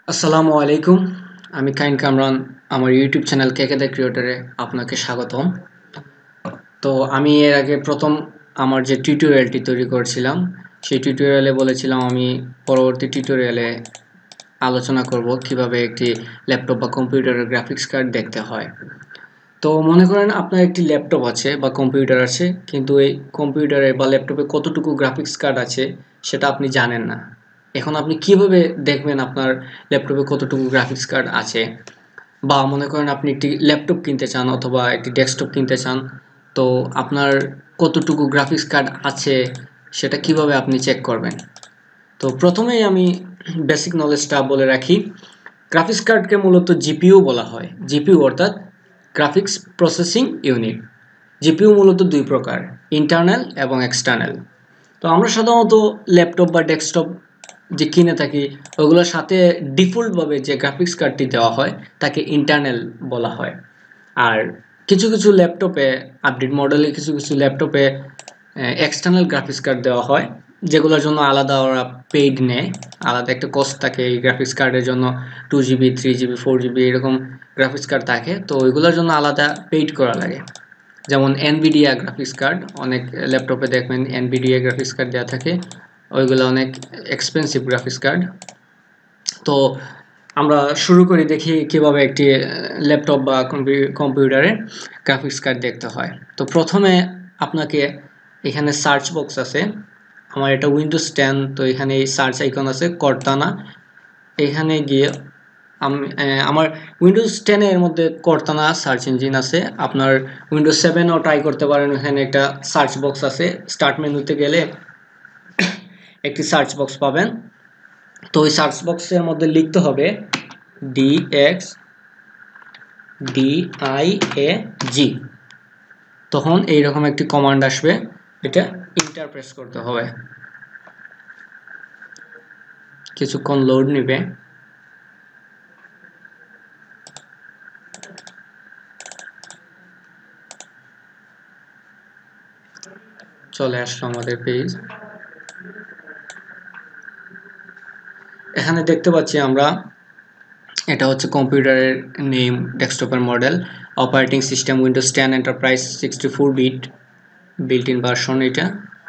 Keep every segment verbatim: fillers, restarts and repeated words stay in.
আসসালামু আলাইকুম। আমি কাইন কামরান আমার ইউটিউব চ্যানেল কেকে দ্য ক্রিয়েটরে আপনাকে স্বাগতম। তো আমি এর আগে প্রথম আমার যে টিউটোরিয়ালটি তৈরি করেছিলাম সেই টিউটোরিয়ালে বলেছিলাম আমি পরবর্তী টিউটোরিয়ালে আলোচনা করব কিভাবে একটি ল্যাপটপ বা কম্পিউটারের গ্রাফিক্স কার্ড দেখতে হয়। তো মনে করেন আপনার একটি ল্যাপটপ আছে বা কম্পিউটার আছে, কিন্তু এই কম্পিউটারে বা ল্যাপটপে কতটুকু গ্রাফিক্স কার্ড আছে সেটা আপনি জানেন না। এখন আপনি কিভাবে দেখবেন আপনার ল্যাপটপে কতটুকু গ্রাফিক্স কার্ড আছে? বা মনে করেন আপনি একটি ল্যাপটপ কিনতে চান অথবা একটি ডেস্কটপ কিনতে চান, তো আপনার কতটুকু গ্রাফিক্স কার্ড আছে সেটা কিভাবে আপনি চেক করবেন? তো প্রথমেই আমি বেসিক নলেজটা বলে রাখি। গ্রাফিক্স কার্ডকে মূলত জিপিইউ বলা হয়। জিপিইউ অর্থাৎ গ্রাফিক্স প্রসেসিং ইউনিট। জিপিইউ মূলত দুই প্রকার, ইন্টারনাল এবং এক্সটার্নাল। তো আমরা সাধারণত ল্যাপটপ বা ডেস্কটপ যে কিনে থাকি ওগুলোর সাথে ডিফল্টভাবে যে গ্রাফিক্স কার্ডটি দেওয়া হয় তাকে ইন্টারনাল বলা হয়। আর কিছু কিছু ল্যাপটপে আপডেট মডেলে কিছু কিছু ল্যাপটপে এক্সটার্নাল গ্রাফিক্স কার্ড দেওয়া হয়, যেগুলোর জন্য আলাদা ওরা পেইড নেয়, আলাদা একটা কস্ট থাকে এই গ্রাফিক্স কার্ডের জন্য। Two GB three GB four GB এরকম গ্রাফিক্স কার্ড থাকে, তো ওইগুলোর জন্য আলাদা পেইড করা লাগে। যেমন এনভিডিয়া গ্রাফিক্স কার্ড, অনেক ল্যাপটপে দেখবেন এনভিডিয়া গ্রাফিক্স কার্ড দেওয়া থাকে, ওইগুলো অনেক এক্সপেন্সিভ গ্রাফিক্স কার্ড। তো আমরা শুরু করি, দেখি কিভাবে একটি ল্যাপটপ বা কম্পিউটারে গ্রাফিক্স কার্ড দেখতে হয়। তো প্রথমে আপনাকে এখানে সার্চ বক্স আছে, আমার এটা উইন্ডোজ টেন, তো এখানে এই সার্চ আইকন আছে কর্তানা, এখানে গিয়ে আমি আমার উইন্ডোজ টেন এর মধ্যে কর্তানা সার্চ ইঞ্জিন আছে, আপনার উইন্ডোজ সেভেনও ট্রাই করতে পারেন। এখানে একটা সার্চ বক্স আছে, স্টার্ট মেনুতে গেলে একটি সার্চ বক্স পাবেন। তো ওই সার্চ বক্সের মধ্যে লিখতে হবে D X D I A G, তখন এইরকম একটি কমান্ড আসবে, এটা এন্টার প্রেস করতে হবে, কিছুক্ষণ লোড নেবে। চলে আসলো আমাদের পেজ। এখানে দেখতে পাচ্ছি আমরা এটা হচ্ছে কম্পিউটারের নেম, ডেস্কটপের model, operating system Windows ten enterprise sixty four bit, built in version এটা।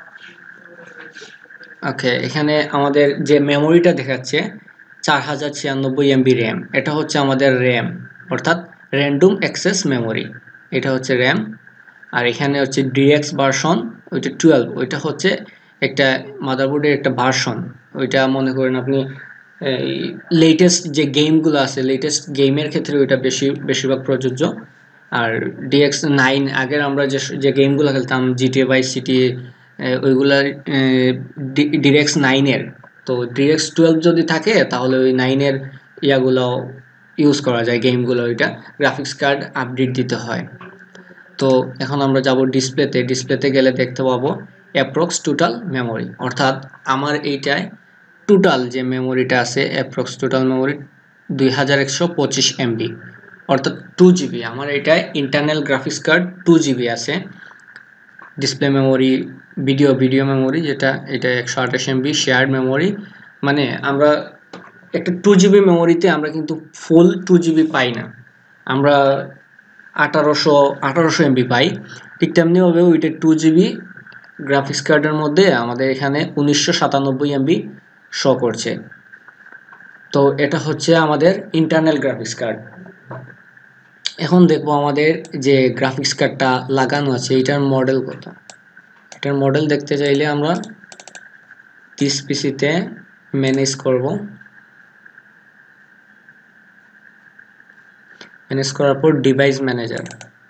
ওকে, এখানে আমাদের যে মেমোরিটা দেখাচ্ছে চার হাজার ছিয়ানব্বই এমবি র্যাম, এটা হচ্ছে আমাদের র্যাম অর্থাৎ র্যান্ডম অ্যাক্সেস মেমোরি, এটা হচ্ছে র্যাম। আর এখানে হচ্ছে ডিএক্স ভার্সন, ওইটা টুয়েলভ, ওইটা হচ্ছে একটা মাদারবোর্ডের একটা ভার্সন। ওইটা মনে করেন আপনি এই লেটেস্ট যে গেমগুলো আছে, লেটেস্ট গেমের ক্ষেত্রে ওইটা বেশি বেশিরভাগ প্রযোজ্য। আর ডিএক্স নাইন, আগের আমরা যে যে গেমগুলো খেলতাম জিটিএ ভাইস সিটি, ওইগুলার ডিরেক্স নাইনের, তো ডিরেক্স টুয়েলভ যদি থাকে তাহলে ওই নাইনের ইয়াগুলো ইউজ করা যায় গেমগুলো, ওইটা গ্রাফিক্স কার্ড আপডেট দিতে হয়। তো এখন আমরা যাব ডিসপ্লেতে, ডিসপ্লেতে গেলে দেখতে পাবো অ্যাপ্রক্স টোটাল মেমোরি, অর্থাৎ আমার এইটায় টোটাল যে মেমোরিটা আছে অ্যাপ্রক্স টোটাল মেমোরি দুই হাজার একশো পঁচিশ এমবি, অর্থাৎ টু জিবি। আমার এটায় internal graphics card two GB আছে। Display memory, video video memory যেটা, এটা একশো আঠাশ এমবি শেয়ার্ড মেমোরি। মানে আমরা একটা টু জিবি মেমোরিতে আমরা কিন্তু ফুল টু জিবি পাই না, আমরা আঠারোশো আঠারোশো এমবি পাই। ঠিক তেমনিভাবে ওইটা টু জিবি গ্রাফিক্স কার্ডের মধ্যে আমাদের এখানে উনিশশো সাতানব্বই এমবি শো করছে। তো এটা হচ্ছে আমাদের ইন্টারনাল গ্রাফিক্স কার্ড। এখন দেখবো আমাদের যে গ্রাফিক্স কার্ডটা লাগানো আছে এটার মডেল কত। এটার মডেল দেখতে চাইলে আমরা দিস পিসিতে ম্যানেজ করব, ম্যানেজ করার পর ডিভাইস ম্যানেজার,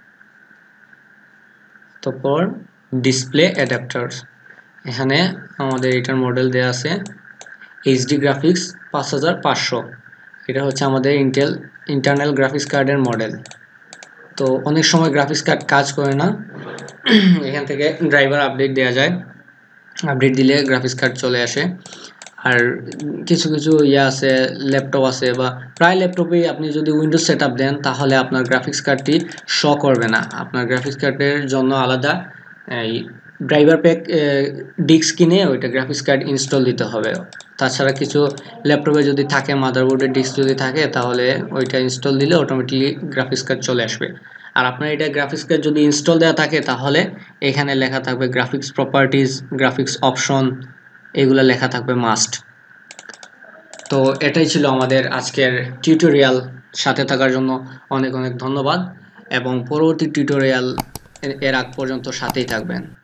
তারপর ডিসপ্লে অ্যাডাপ্টারস। এখানে আমাদের এটার মডেল দেওয়া আছে এইচডি গ্রাফিক্স পাঁচ হাজার পাঁচশো, এটা হচ্ছে আমাদের ইন্টেল ইন্টারনাল গ্রাফিক্স কার্ডের মডেল। তো অনেক সময় গ্রাফিক্স কার্ড কাজ করে না, এখান থেকে ড্রাইভার আপডেট দেওয়া যায়, আপডেট দিলে গ্রাফিক্স কার্ড চলে আসে। আর কিছু কিছু ইয়ে আছে, ল্যাপটপ আছে বা প্রায় ল্যাপটপেই আপনি যদি উইন্ডোজ সেট আপ দেন তাহলে আপনার গ্রাফিক্স কার্ডটি শো করবে না, আপনার গ্রাফিক্স কার্ডের জন্য আলাদা এই ড্রাইভার প্যাক ডিস্ক কিনে ওইটা গ্রাফিক্স কার্ড ইনস্টল দিতে হবে। তাছাড়া কিছু ল্যাপটপে যদি থাকে, মাদারবোর্ডের ডিস্ক যদি থাকে, তাহলে ওইটা ইনস্টল দিলে অটোমেটিকলি গ্রাফিক্স কার্ড চলে আসবে। আর আপনার এটা গ্রাফিক্স কার্ড যদি ইনস্টল দেওয়া থাকে, তাহলে এখানে লেখা থাকবে গ্রাফিক্স প্রপার্টিজ, গ্রাফিক্স অপশন, এগুলো লেখা থাকবে মাস্ট। তো এটাই ছিল আমাদের আজকের টিউটোরিয়াল। সাথে থাকার জন্য অনেক অনেক ধন্যবাদ, এবং পরবর্তী টিউটোরিয়াল এর আগ পর্যন্ত সাথেই থাকবেন।